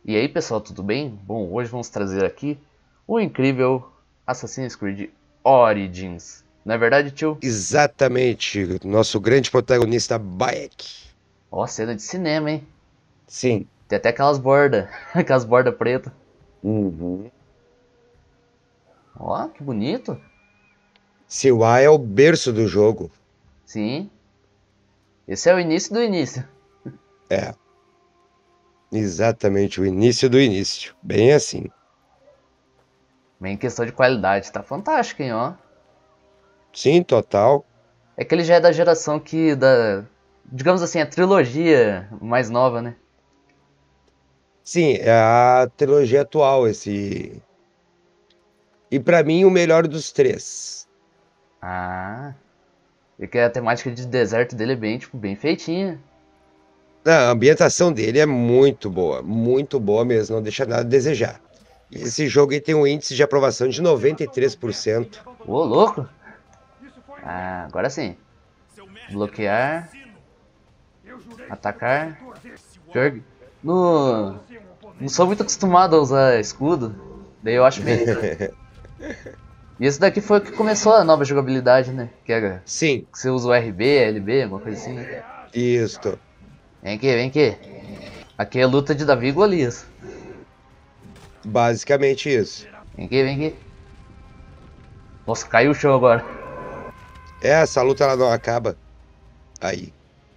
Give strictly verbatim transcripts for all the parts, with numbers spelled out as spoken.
E aí pessoal, tudo bem? Bom, hoje vamos trazer aqui o incrível Assassin's Creed Origins. Não é verdade, tio? Exatamente, nosso grande protagonista Bayek. Ó, cena de cinema, hein? Sim. Tem até aquelas bordas, aquelas bordas pretas. Uhum. Ó, que bonito. Siwa é o berço do jogo. Sim, esse é o início do início. É, exatamente o início do início. Bem assim. Bem, em questão de qualidade, tá fantástico, hein, ó. Sim, total. É que ele já é da geração que, da, digamos assim, a trilogia mais nova, né? Sim, é a trilogia atual esse. E pra mim o melhor dos três. Ah, e que a temática de deserto dele é bem, tipo, bem feitinha. A ambientação dele é muito boa, muito boa mesmo, não deixa nada a desejar. E esse jogo aí tem um índice de aprovação de noventa e três por cento. Ô, louco. Ah, agora sim. Bloquear. Atacar. Pior que- No... Não sou muito acostumado a usar escudo. Daí eu acho meio estranho. E esse daqui foi o que começou a nova jogabilidade, né? Que era Sim, que você usa o R B, L B, alguma coisa assim, né? isto. Vem aqui, vem aqui. Aqui é luta de Davi e Golias. Basicamente isso. Vem aqui, vem aqui. Nossa, caiu o chão agora. É, essa luta ela não acaba aí.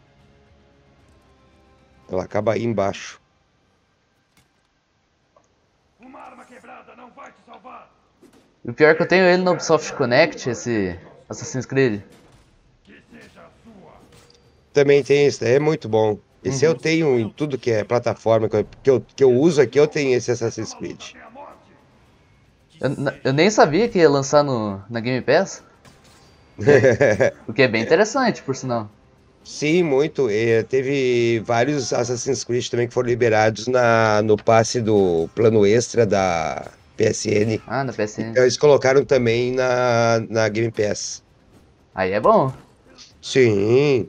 Ela acaba aí embaixo. E o pior é que eu tenho ele no Ubisoft Connect, esse Assassin's Creed. Também tem isso, é muito bom. Esse eu Uhum. tenho em tudo que é plataforma que eu, que eu, que eu uso aqui, eu tenho esse Assassin's Creed. Eu, eu nem sabia que ia lançar no, na Game Pass. O que é, o que é bem interessante, por sinal. Sim, muito. É, teve vários Assassin's Creed também que foram liberados na, no passe do plano extra da P S N. Ah, na P S N. Então eles colocaram também na, na Game Pass. Aí é bom. Sim.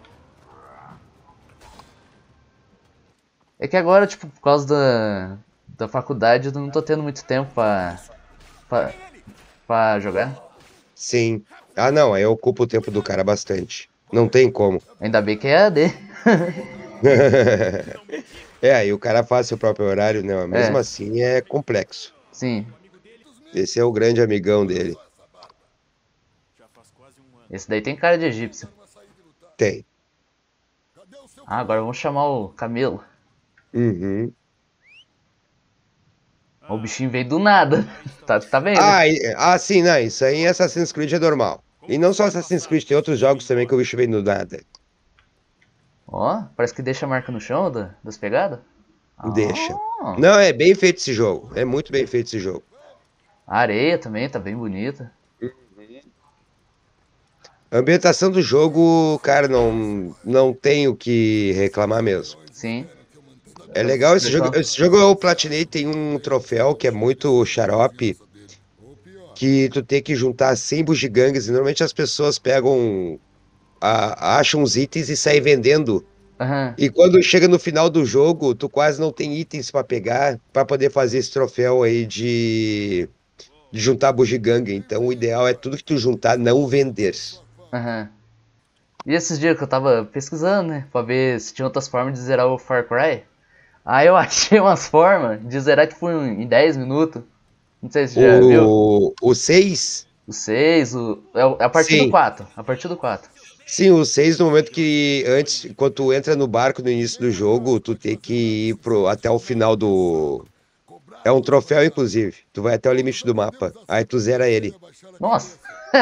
É que agora, tipo, por causa da, da faculdade, eu não tô tendo muito tempo pra, pra, pra jogar. Sim. Ah, não, aí ocupa o tempo do cara bastante. Não tem como. Ainda bem que é A D. É, aí o cara faz seu próprio horário, né? Mas mesmo É, assim é complexo. sim. Esse é o grande amigão dele. Esse daí tem cara de egípcio. Tem. Ah, agora vamos chamar o Camelo. Uhum. O bichinho veio do nada. Tá, tá vendo? Ah, e- ah, sim, não, isso aí em Assassin's Creed é normal. E não só Assassin's Creed, tem outros jogos também que o bicho vem do nada. Ó, parece que deixa a marca no chão da, das pegadas. Deixa. Ah, Não, é bem feito esse jogo. É muito bem feito esse jogo. a areia também tá bem bonita. A ambientação do jogo, cara, não, não tem o que reclamar mesmo. Sim. É legal esse jogo. Pessoal. Esse jogo eu platinei, tem um troféu que é muito xarope, que tu tem que juntar cem bugigangas e normalmente as pessoas pegam, a- acham os itens e saem vendendo. Aham. E quando chega no final do jogo, tu quase não tem itens pra pegar pra poder fazer esse troféu aí de, de juntar bugiganga. Então o ideal é tudo que tu juntar não vender. Aham. E esses dias que eu tava pesquisando, né? Pra ver se tinha outras formas de zerar o Far Cry. Aí eu achei umas formas de zerar tipo em dez minutos. Não sei se você já viu. O, o seis, O seis, o. É o- é a partir do sim. quatro. A partir do quatro. Sim, o seis no momento que antes, quando tu entra no barco no início do jogo, tu tem que ir pro, até o final do. É um troféu, inclusive. Tu vai até o limite do mapa. Aí tu zera ele. Nossa!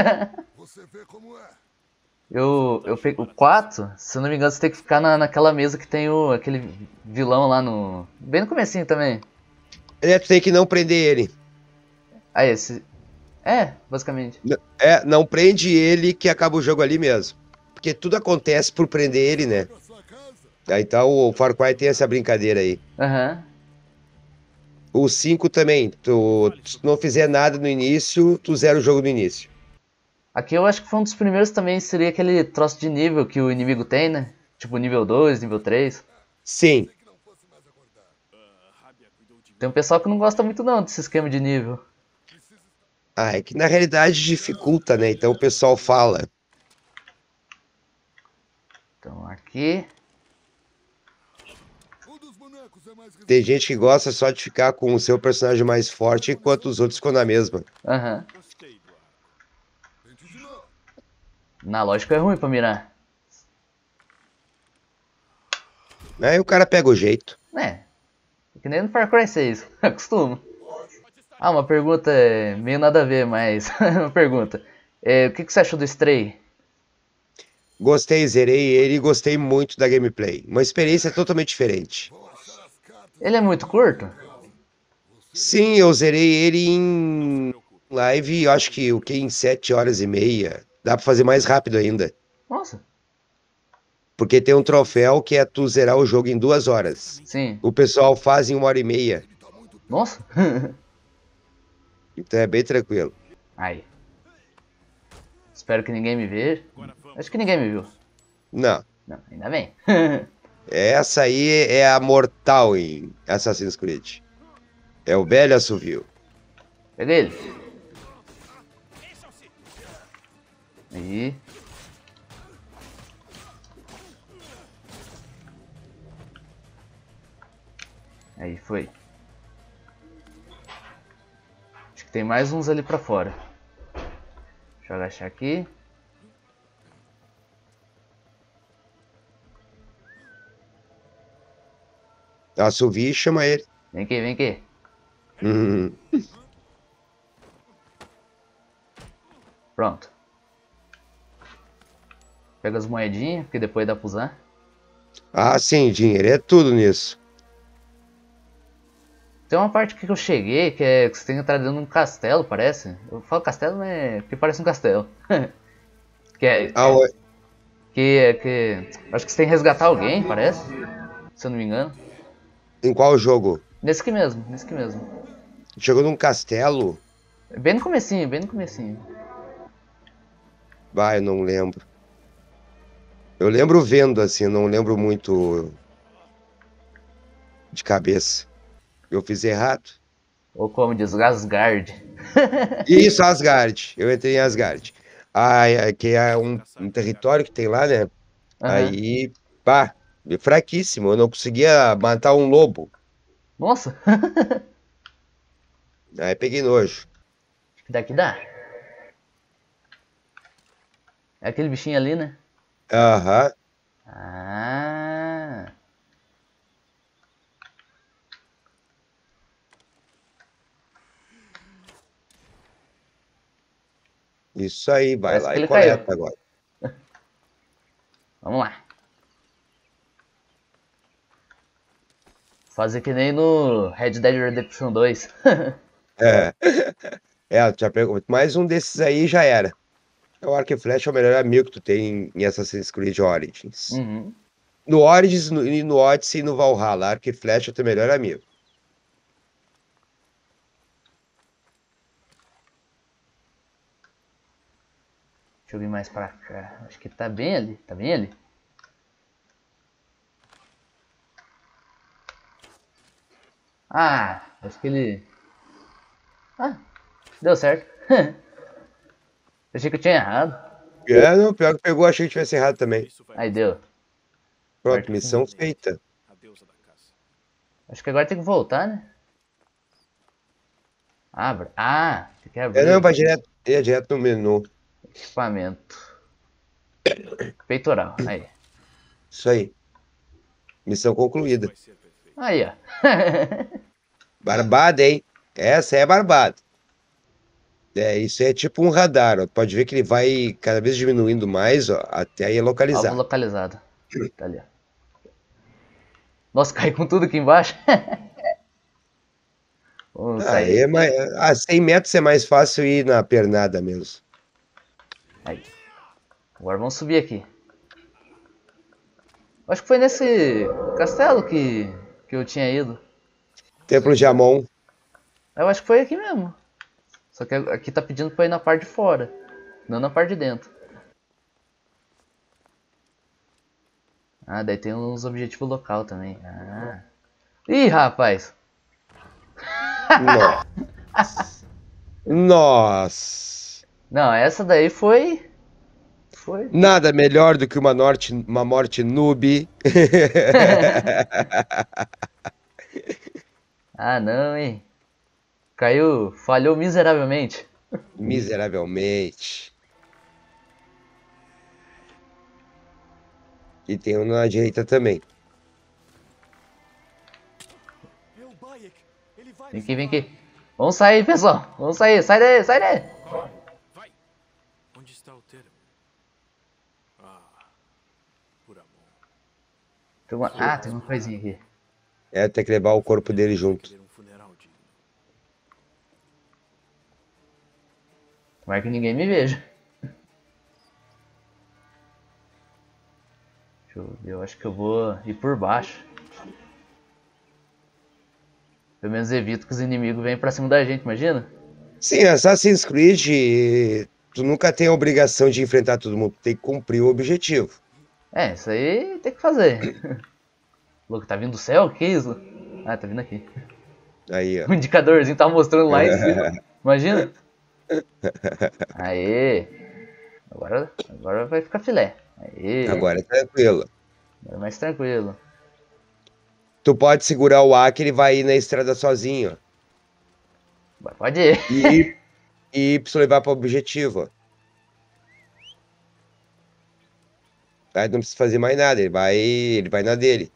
Eu, eu peguei o quatro, se eu não me engano, você tem que ficar na, naquela mesa que tem o, aquele vilão lá no. Bem no comecinho também. É, tu tem que não prender ele. Ah, esse. É, basicamente. N- É, não prende ele que acaba o jogo ali mesmo. Porque tudo acontece por prender ele, né? Aí então o Far Cry tem essa brincadeira aí. Aham. O cinco também. Tu, se tu não fizer nada no início, tu zera o jogo no início. Aqui eu acho que foi um dos primeiros também, seria aquele troço de nível que o inimigo tem, né? Tipo nível dois, nível três. Sim. Tem um pessoal que não gosta muito não desse esquema de nível. Ah, é que na realidade dificulta, né? Então o pessoal fala. Então aqui. Tem gente que gosta só de ficar com o seu personagem mais forte, enquanto os outros ficam na mesma. Aham. Na lógica é ruim pra mirar. Aí o cara pega o jeito. É. Que nem no Far Cry seis. Acostuma. Ah, uma pergunta é, meio nada a ver, mas. Uma pergunta. É, o que, que você achou do Stray? Gostei, zerei ele e gostei muito da gameplay. Uma experiência totalmente diferente. Ele é muito curto? Sim, eu zerei ele em live, eu acho que o que em sete horas e meia. Dá pra fazer mais rápido ainda. Nossa. Porque tem um troféu que é tu zerar o jogo em duas horas. Sim. O pessoal faz em uma hora e meia. Nossa. Então é bem tranquilo. Aí. Espero que ninguém me veja. Acho que ninguém me viu. Não. Não, ainda bem. Essa aí é a mortal em Assassin's Creed. É o velho assovio. Peguei ele. Aí. Aí, foi. Acho que tem mais uns ali pra fora. Deixa eu agachar aqui. Assovio e chama ele. Vem aqui, vem aqui. Hum. Pronto. Pega as moedinhas, porque depois dá pra usar. Ah, sim, dinheiro é tudo nisso. Tem uma parte que eu cheguei que é que você tem que entrar dentro de um castelo, parece. Eu falo castelo, mas é porque parece um castelo. que é. Ah, o- Que é que. Acho que você tem que resgatar alguém, parece. Se eu não me engano. em qual jogo? Nesse aqui mesmo, nesse aqui mesmo. Chegou num castelo? Bem no comecinho, bem no comecinho. Vai, eu não lembro. Eu lembro vendo assim, não lembro muito de cabeça. Eu fiz errado. Ou como diz, Asgard. Isso, Asgard. Eu entrei em Asgard. Ah, é, que é um, um território que tem lá, né? Aham. Aí, pá, fraquíssimo. Eu não conseguia matar um lobo. Nossa! Aí peguei nojo. Acho que daqui dá. É aquele bichinho ali, né? Aham. Ah. Isso aí, vai Parece lá que e ele caiu. coleta agora. Vamos lá. Fazer que nem no Red Dead Redemption dois. É. É, tu já pegou. Mais um desses aí já era. O arco e flecha é o melhor amigo que tu tem em Assassin's Creed Origins. Uhum. No Origins, no, e no Odyssey e no Valhalla, arco e flecha é o teu melhor amigo. Deixa eu vir mais pra cá. Acho que tá bem ali. Tá bem ali. Ah, acho que ele... Ah, deu certo. Achei que eu tinha errado. É, não, pior que pegou, achei que tivesse errado também. Aí deu. Pronto, missão feita. Acho que agora tem que voltar, né? Abre. Ah, tem que É, não, abrir. vai direto, é direto no menu. Equipamento. Peitoral. Aí. Isso aí. Missão concluída. Aí, ó. Barbada, hein? Essa é barbada. É, isso é tipo um radar, ó. Pode ver que ele vai cada vez diminuindo mais, ó, até aí Alvo localizar. localizado. Tá ali, ó. Nossa, cai com tudo aqui embaixo. Vamos Aí é sair. mais, a cem metros é mais fácil ir na pernada mesmo. Aí. Agora vamos subir aqui. Acho que foi nesse castelo que, que eu tinha ido. Templo de Amon. Eu acho que foi aqui mesmo. Só que aqui tá pedindo pra ir na parte de fora. Não na parte de dentro. Ah, daí tem uns objetivos local também. Ah. Ih, rapaz. Nossa. Nossa. Não, essa daí foi. Foi. Nada melhor do que uma, norte, uma morte noob. Ah, não, hein? Caiu. Falhou miseravelmente. Miseravelmente. E tem um na direita também. Vem aqui, vem aqui. Vamos sair, pessoal. Vamos sair. Sai daí, sai daí. Vai! Onde está o termo? Ah, por amor. Tem uma... Ah, tem uma coisinha aqui. É, tem que levar o corpo dele junto. Querer um funeral digno. Tomara que ninguém me veja. Deixa eu ver, eu acho que eu vou ir por baixo. Pelo menos evito que os inimigos venham pra cima da gente, imagina? Sim, Assassin's Creed, tu nunca tem a obrigação de enfrentar todo mundo, tem que cumprir o objetivo. É, isso aí tem que fazer. Louco, tá vindo do céu? Que isso? Ah, tá vindo aqui. Aí, ó. O indicadorzinho tá mostrando lá em cima. Imagina. Aê. Agora, agora vai ficar filé. Aê. Agora é tranquilo. Agora é mais tranquilo. Tu pode segurar o A que ele vai ir na estrada sozinho. Pode ir. E, e Y levar para o objetivo. Aí não precisa fazer mais nada, ele vai, ele vai na dele.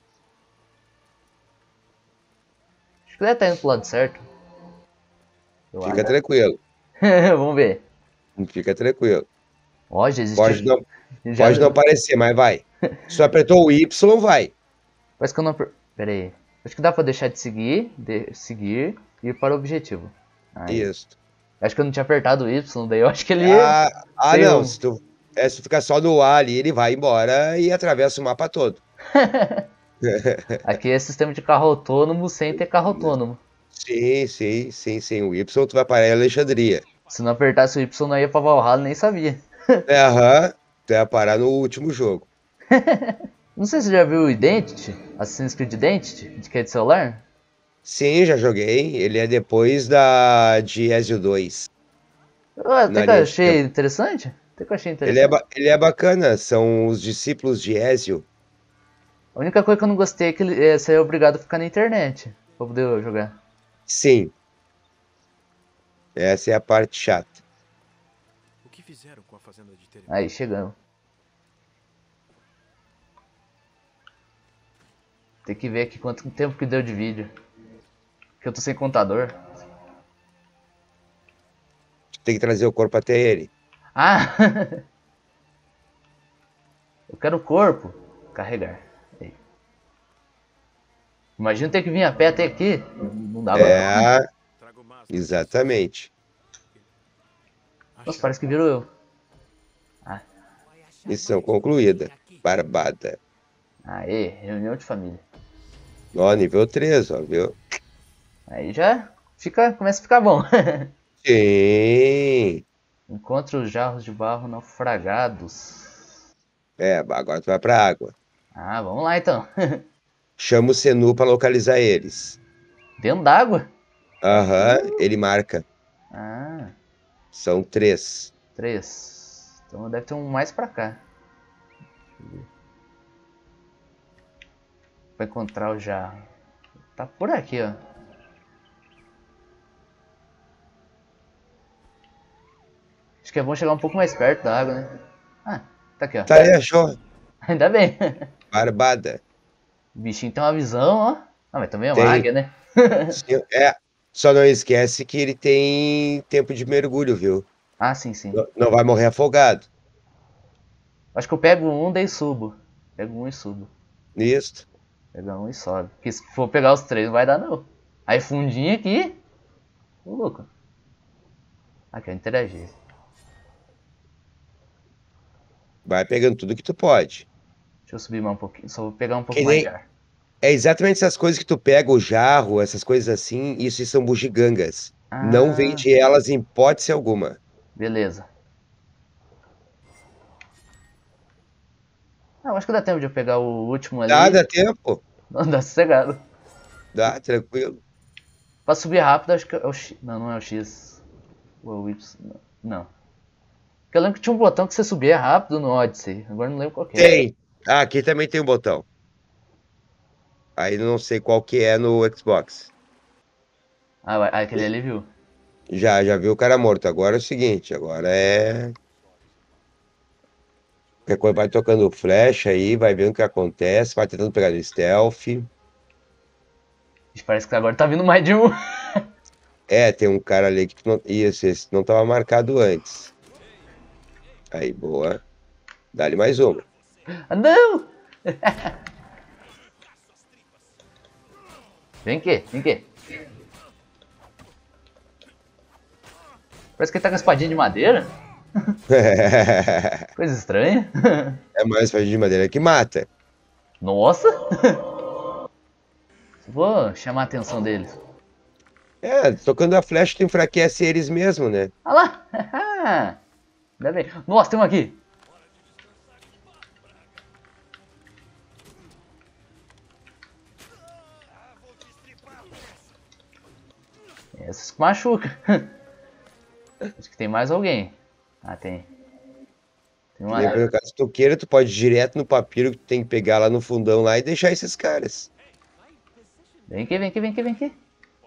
Acho que deve estar indo pro lado certo. Eu Fica acho. tranquilo. Vamos ver. Fica tranquilo. Ó, já existe. Pode não, já... pode não aparecer, mas vai. Se tu apertou o Y, vai. Parece que eu não. Pera aí. Acho que dá pra deixar de seguir, de seguir e ir para o objetivo. Aí. Isso. Acho que eu não tinha apertado o Y, daí eu acho que ele. Ah, ah tem não. um- Se tu, é, se tu ficar só no A ali, ele vai embora e atravessa o mapa todo. Aqui é sistema de carro autônomo sem ter carro autônomo. Sim, sim, sim, sim. O Y tu vai parar em Alexandria. Se não apertasse o Y, não ia pra Valhalla, nem sabia. Aham, tu ia parar no último jogo. Não sei se você já viu o Identity, Assassin's Creed Identity, de que é de celular. Sim, já joguei. Ele é depois da de Ezio dois. Ah, até Na que eu linha de achei tempo. interessante. Até que eu achei Ele é, interessante. ba- ele é bacana, são os discípulos de Ezio. A única coisa que eu não gostei é que ele, é, você é obrigado a ficar na internet pra poder jogar. Sim, essa é a parte chata. O que fizeram com a fazenda de Terem? Aí, chegamos. Tem que ver aqui quanto tempo que deu de vídeo. Que eu tô sem contador. Tem que trazer o corpo até ele. Ah! Eu quero o corpo. Carregar. Aí. Imagina ter que vir a pé até aqui. Não dava não. É, Trago mais. exatamente. Nossa, parece que virou eu. Missão concluída. Barbada. Aê, reunião de família. Ó, nível três, ó, viu? Aí já fica, começa a ficar bom. Sim. Encontre os jarros de barro naufragados. É, agora tu vai pra água. Ah, vamos lá então. Chama o Senu pra localizar eles. Dentro d'água? Aham, ele marca. Ah, São três. três. Então deve ter um mais pra cá. Deixa eu ver. Pra encontrar o jarro. Tá por aqui, ó. Acho que é bom chegar um pouco mais perto da água, né? Ah, tá aqui, ó. Tá aí, achou? Ainda bem. Barbada. O bichinho tem uma visão, ó. Ah, mas também é uma Tem. águia, né? Sim, é, só não esquece que ele tem tempo de mergulho, viu? Ah, sim, sim. Não, não vai morrer afogado. Acho que eu pego um, daí subo. Pego um e subo. Isso. Pega um e sobe. Porque se for pegar os três não vai dar não. Aí fundinho aqui. Ô louco. Ah, quero interagir. Vai pegando tudo que tu pode. Deixa eu subir mais um pouquinho. Só vou pegar um pouco Que mais nem- de ar. É exatamente essas coisas que tu pega, o jarro, essas coisas assim, isso são bugigangas. Ah. Não vende elas em hipótese alguma. Beleza. Ah, eu acho que dá tempo de eu pegar o último ali. Dá, dá tempo. Não, dá sossegado. Dá, tranquilo. Pra subir rápido, acho que é o X. Não, não é o X. Ou é o Y. Não. Porque eu lembro que tinha um botão que você subia rápido no Odyssey. Agora não lembro qual que é. Tem. Ah, aqui também tem um botão. Aí não sei qual que é no Xbox. Ah, vai- ah, aquele ali viu. Já, já viu o cara morto. Agora é o seguinte, agora é. Qualquer coisa vai tocando flecha aí, vai vendo o que acontece, vai tentando pegar no stealth. Ixi, parece que agora tá vindo mais de um. É, tem um cara ali que tu não. Isso, esse não tava marcado antes. Aí, boa. Dá-lhe mais uma. Ah, não! Vem aqui, vem aqui. Parece que ele tá com a espadinha de madeira. Coisa estranha. É mais faixa de madeira que mata. Nossa! Vou chamar a atenção deles. É, tocando a flecha tu enfraquece eles mesmo, né? Olha lá! Ainda bem. Nossa, tem um aqui. Esses que machucam. Acho que tem mais alguém. Ah, tem. Tem uma... Depois, caso tu queira, tu pode ir direto no papiro que tu tem que pegar lá no fundão lá e deixar esses caras. Vem aqui, vem aqui, vem aqui, vem aqui.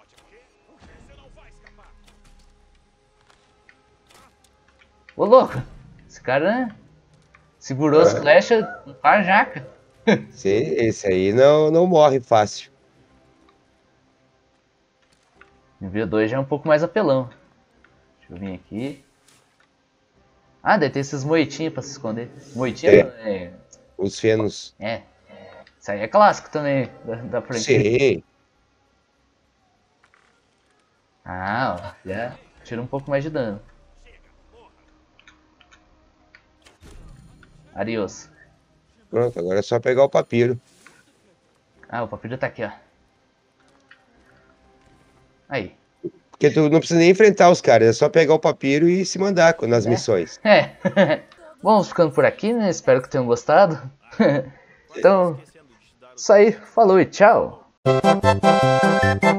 Ô, louco. Esse cara, né? Segurou as flechas com a jaca. Sim, esse aí não, não morre fácil. Nível dois já é um pouco mais apelão. Deixa eu vir aqui. Ah, deve ter esses moitinhos pra se esconder. Moitinho é. Os fenos. É. Isso aí é clássico também da, da franquia. Sim. Ah, ó. Já tira um pouco mais de dano. Adios. Pronto, agora é só pegar o papiro. Ah, o papiro tá aqui, ó. Aí. Porque tu não precisa nem enfrentar os caras, é só pegar o papiro e se mandar nas missões. É. Vamos ficando por aqui, né? Espero que tenham gostado. Então, isso aí. Falou e tchau.